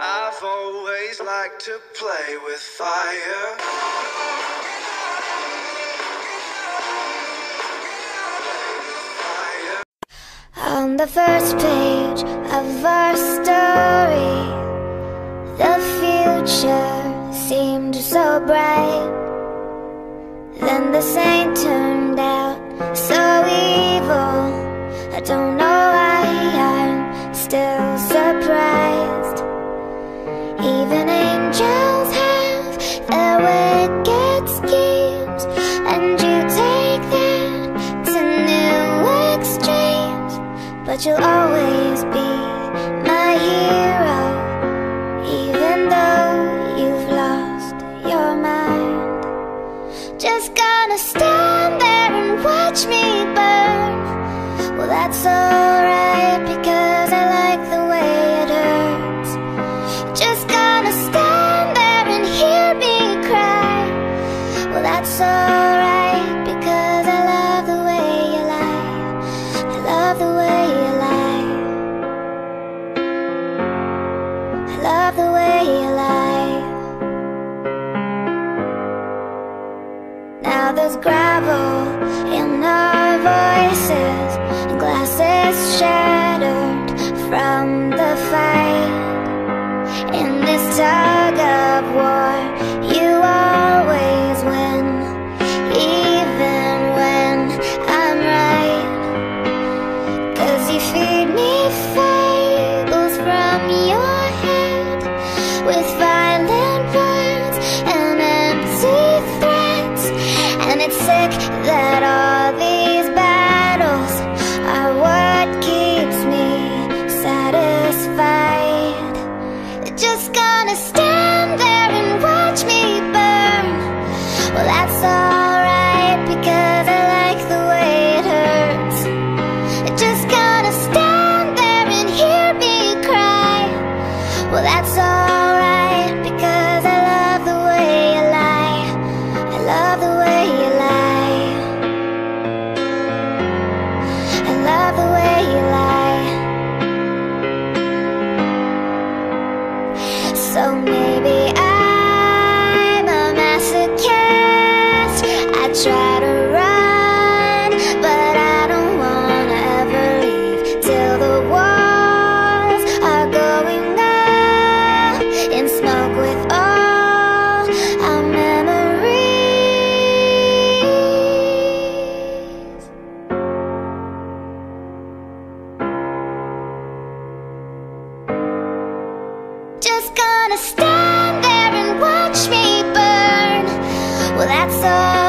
I've always liked to play with fire. On the first page of our story, the future seemed so bright. Then the saint turned out so evil. I don't know why I'm still surprised. Even angels have their wicked schemes, and you take that to new extremes. But you'll always be my hero, even though you've lost your mind. Just gonna stand there and watch me burn. Well, that's alright, because I like the way it hurts. Just gonna stand there and hear me cry. Well, that's alright, because I love the way you lie. I love the way you lie. I love the way you lie. Now there's gravel in our voices, and glasses shattered from the fight. In this tug of war, you always win, even when I'm right. 'Cause you feed me fables from your head, with violent words and empty threats. And it's sick that all these battles are what keeps me satisfied. Just gonna stand there and watch me burn. Well, that's alright, because I like the way it hurts. Just gonna stand there and hear me cry. Well, that's alright, because I love the way you lie. I love the way you lie. I love the way you lie. So maybe I'm a masochist. I try to run, but I don't wanna ever leave till the walls are going up in smoke with all our memories. Just gonna stand there and watch me burn. Well, that's all.